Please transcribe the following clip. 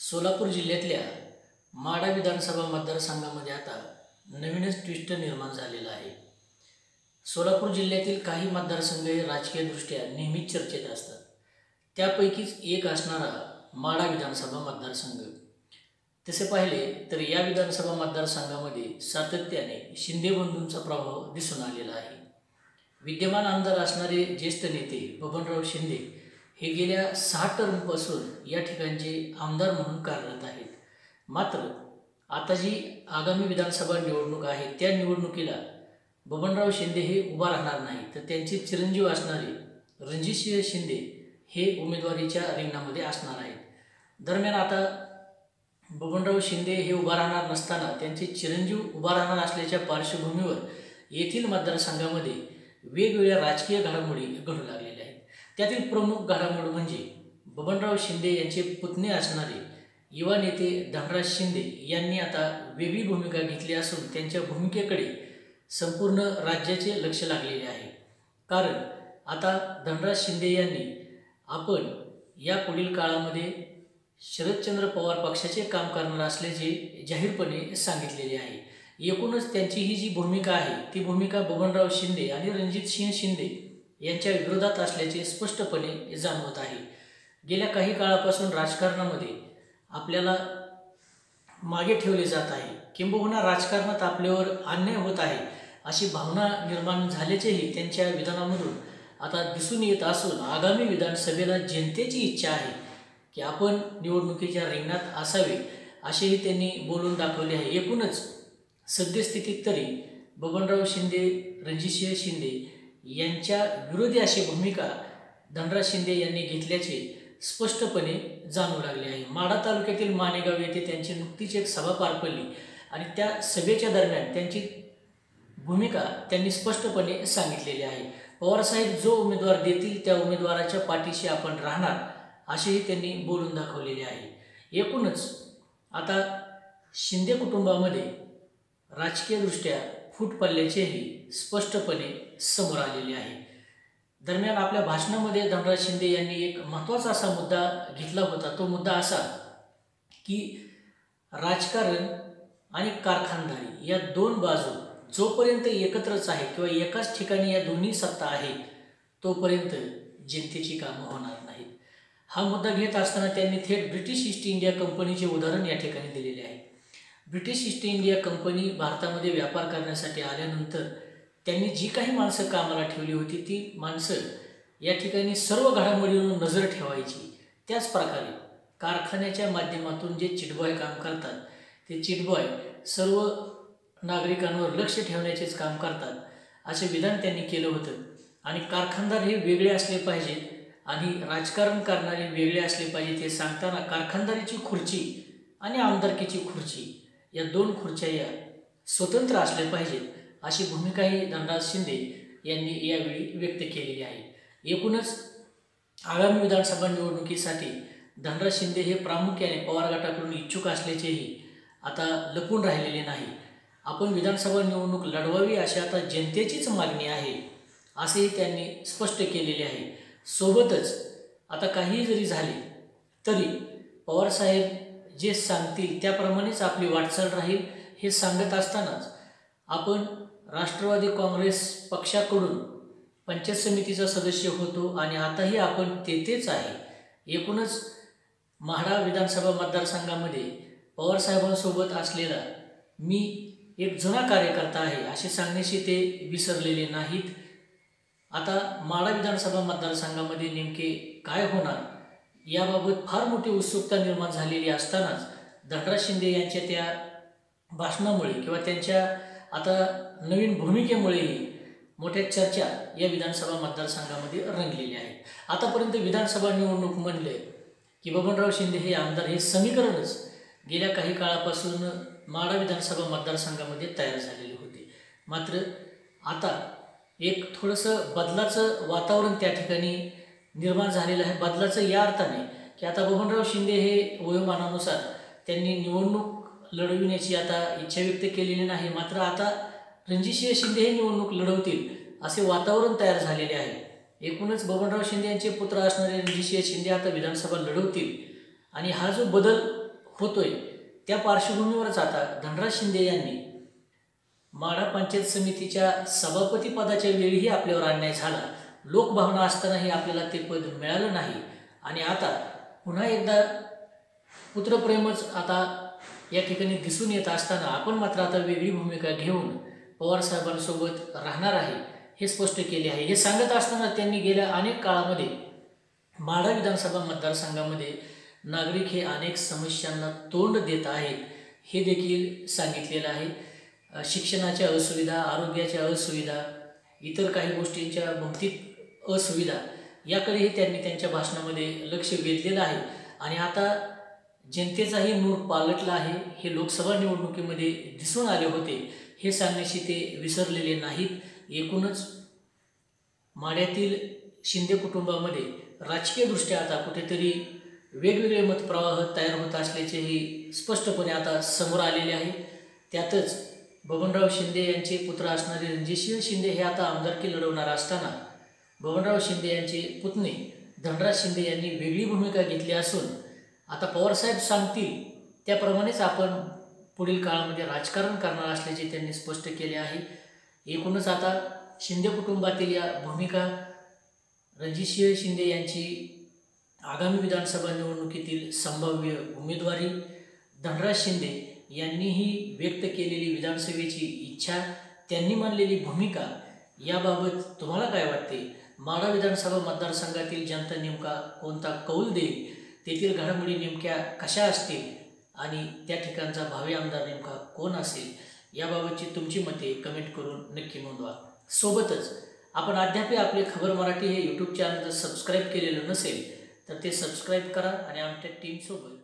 सोलापूर जिल्ह्यातल्या माढा विधानसभा मतदारसंघामध्ये आता नवीनच ट्विस्ट निर्माण झालेला आहे। सोलापूर जिल्ह्यातील काही मतदारसंघ हे राजकीयदृष्ट्या नेहमीच चर्चेत असतात। त्यापैकीच एक असणारा माढा विधानसभा मतदारसंघ। तसे पाहिले तर या विधानसभा मतदारसंघामध्ये सातत्याने शिंदे बंधूंचा प्रभाव दिसून आलेला आहे। विद्यमान आमदार असणारे ज्येष्ठ नेते बबनराव शिंदे हे गेल्या 6 टर्मपासून या ठिकाणचे आमदार म्हणून कार्यरत आहेत। मात्र आता जी आगामी विधानसभा निवडणूक आहे त्या निवडणुकीला बबनराव शिंदे हे उभा राहणार नाही, तर त्यांचे चिरंजीव असणारे रणजितसिंह शिंदे हे उमेदवारीच्या रिंगणामध्ये असणार आहेत। दरम्यान आता बबनराव शिंदे हे उभा राहणार नसताना त्यांचे चिरंजीव उभा राहणार असल्याच्या पार्श्वभूमीवर येथील मतदारसंघामध्ये वेगवेगळ्या राजकीय घडामोडी घडू लागलेल्या आहेत। त्यातील प्रमुख घडामोड म्हणजे बबनराव शिंदे यांचे पुतणे असणारे युवा नेते धनराज शिंदे यांनी आता वेगळी भूमिका घेतली असून त्यांच्या भूमिकेकडे संपूर्ण राज्याचे लक्ष लागलेले आहे। कारण आता धनराज शिंदे यांनी आपण या पुढील काळामध्ये शरदचंद्र पवार पक्षाचे काम करणार असल्याचे जाहीरपणे सांगितलेले आहे। एकूणच त्यांची ही जी भूमिका आहे ती भूमिका बबनराव शिंदे आणि रणजितसिंह शिंदे यांच्या विरोधात असल्याचे स्पष्टपणे जाणवत आहे। गेल्या काही काळापासून राजकारणामध्ये आपल्याला मागे ठेवले जात आहे, किंबहुना राजकारणात आपल्यावर अन्याय होत आहे अशी भावना निर्माण झाल्याचेही त्यांच्या विधानामधून आता दिसून येत असून आगामी विधानसभेला जनतेची इच्छा आहे की आपण निवडणुकीच्या रिंगणात असावे असेही त्यांनी बोलून दाखवले आहे। एकूणच सद्यस्थितीत तरी बबनराव शिंदे रणजितसिंह शिंदे यांच्या विरोधी अशी भूमिका धनराज शिंदे यांनी घेतल्याचे स्पष्टपणे जाणवू लागले आहे। माढा तालुक्यातील मानेगाव येथे त्यांची नुकतीच एक सभा पार पडली आणि त्या सभेच्या दरम्यान त्यांची भूमिका त्यांनी स्पष्टपणे सांगितलेली आहे। पवारसाहेब जो उमेदवार देतील त्या उमेदवाराच्या पाठीशी आपण राहणार असेही त्यांनी बोलून दाखवलेले आहे। एकूणच आता शिंदे कुटुंबामध्ये राजकीयदृष्ट्या फूट पडल्याचेही स्पष्टपणे समोर आलेले आहे। दरम्यान आपल्या भाषणामध्ये धनराज शिंदे यांनी एक महत्त्वाचा असा मुद्दा घेतला होता। तो मुद्दा असा की राजकारण आणि कारखानदारी या दोन बाजू जोपर्यंत एकत्रच आहे किंवा एकाच ठिकाणी या दोन्ही सत्ता आहेत तोपर्यंत जनतेची कामं होणार नाहीत। हा मुद्दा घेत असताना त्यांनी थेट ब्रिटिश ईस्ट इंडिया कंपनीचे उदाहरण या ठिकाणी दिलेले आहे। ब्रिटिश ईस्ट इंडिया कंपनी भारतामध्ये व्यापार करण्यासाठी आल्यानंतर त्यांनी जी काही माणसं कामाला ठेवली होती ती माणसं या ठिकाणी सर्व घडामोडींवर नजर ठेवायची। त्याच प्रकारे कारखान्याच्या माध्यमातून जे चिटबॉय काम करतात ते चिटबॉय सर्व नागरिकांवर लक्ष ठेवण्याचेच काम करतात असे विधान त्यांनी केलं होतं। आणि कारखानदार हे वेगळे असले पाहिजेत आणि राजकारण करणारे वेगळे असले पाहिजेत हे सांगताना कारखानदारीची खुर्ची आणि आमदारकीची खुर्ची या दोन खुर्च्या या स्वतंत्र असल्या पाहिजेत अशी भूमिकाही धनराज शिंदे यांनी यावेळी व्यक्त केलेली आहे। एकूणच आगामी विधानसभा निवडणुकीसाठी धनराज शिंदे हे प्रामुख्याने पवार गटाकडून इच्छुक असल्याचेही आता लपून राहिलेले नाही। आपण विधानसभा निवडणूक लढवावी अशी आता जनतेचीच मागणी आहे असेही त्यांनी स्पष्ट केलेले आहे। सोबतच आता काही जरी झाले तरी पवारसाहेब जे सांगतील त्याप्रमाणेच आपली वाटचाल राहील हे सांगत असतानाच आपण राष्ट्रवादी काँग्रेस पक्षाकडून पंचायत समितीचा सदस्य होतो आणि आताही आपण तेथेच आहे। एकूणच माढा विधानसभा मतदारसंघामध्ये पवारसाहेबांसोबत असलेला मी एक जुना कार्यकर्ता आहे असे सांगण्याशी ते विसरलेले नाहीत। आता माढा विधानसभा मतदारसंघामध्ये नेमके काय होणार याबाबत फार मोठी उत्सुकता निर्माण झालेली असतानाच धनराज शिंदे यांच्या त्या भाषणामुळे किंवा त्यांच्या आता नवीन भूमिकेमुळेही मोठ्या चर्चा या विधानसभा मतदारसंघामध्ये रंगलेल्या आहेत। आतापर्यंत विधानसभा निवडणूक म्हणले की बबनराव शिंदे हे आमदार हे समीकरणच गेल्या काही काळापासून माढा विधानसभा मतदारसंघामध्ये तयार झालेले होते। मात्र आता एक थोडंसं बदलाचं वातावरण त्या ठिकाणी निर्माण झालेलं आहे। बदलाचं या अर्थाने की आता बबनराव शिंदे हे वयोमानानुसार त्यांनी निवडणूक लढविण्याची आता इच्छा व्यक्त केलेली नाही, मात्र आता रणजितसिंह शिंदे हे निवडणूक लढवतील असे वातावरण तयार झालेले आहे। एकूणच बबनराव शिंदे यांचे पुत्र असणारे रणजितसिंह शिंदे आता विधानसभा लढवतील आणि हा जो बदल होतोय त्या पार्श्वभूमीवरच आता धनराज शिंदे यांनी माढा पंचायत समितीच्या सभापती पदाच्या वेळीही आपल्यावर अन्याय झाला, लोकभावना असतानाही आपल्याला ते पद मिळालं नाही आणि आता पुन्हा एकदा पुत्रप्रेमच आता या ठिकाणी दिसून येत असताना आपण मात्र आता वेगळी भूमिका घेऊन पवारसाहेबांसोबत राहणार आहे हे स्पष्ट केले आहे। हे सांगत असताना त्यांनी गेल्या अनेक काळामध्ये माढा विधानसभा मतदारसंघामध्ये नागरिक हे अनेक समस्यांना तोंड देत आहेत हे देखील सांगितलेलं आहे। शिक्षणाच्या असुविधा, आरोग्याच्या असुविधा, इतर काही गोष्टींच्या भौतिक असुविधा याकडेही त्यांनी त्यांच्या भाषणामध्ये लक्ष वेधलेलं आहे आणि आता जनतेचाही मूड पालटला आहे हे लोकसभा निवडणुकीमध्ये दिसून आले होते हे सांगण्याशी ते विसरलेले नाहीत। एकूणच माढ्यातील शिंदे कुटुंबामध्ये राजकीयदृष्ट्या आता कुठेतरी वेगवेगळे मतप्रवाह तयार होत असल्याचेही स्पष्टपणे आता समोर आलेले आहे। त्यातच बबनराव शिंदे यांचे पुत्र असणारे रणजितसिंह शिंदे हे आता आमदारकी लढवणार असताना बबनराव शिंदे यांचे पुतणे धनराज शिंदे यांनी वेगळी भूमिका घेतली असून आता पवारसाहेब सांगतील त्याप्रमाणेच आपण पुढील काळामध्ये राजकारण करणार असल्याचे त्यांनी स्पष्ट केले आहे। एकूणच आता शिंदे कुटुंबातील या भूमिका, रणजितसिंह शिंदे यांची आगामी विधानसभा निवडणुकीतील संभाव्य उमेदवारी, धनराज शिंदे यांनीही व्यक्त केलेली विधानसभेची इच्छा, त्यांनी मानलेली भूमिका याबाबत तुम्हाला काय वाटते? माढा विधानसभा मतदारसंघातील जनता नेमका कोणता कौल देईल? तेथील घडामोडी नेमक्या कशा असतील आणि त्या ठिकाणचा भावी आमदार नेमका कोण असेल याबाबतची तुमची मते कमेंट करून नक्की नोंदवा। सोबतच आपण अद्याप आपले खबर मराठी हे यूट्यूब चॅनल जर सबस्क्राईब केलेलं नसेल तर ते सबस्क्राईब करा आणि आमच्या टीमसोबत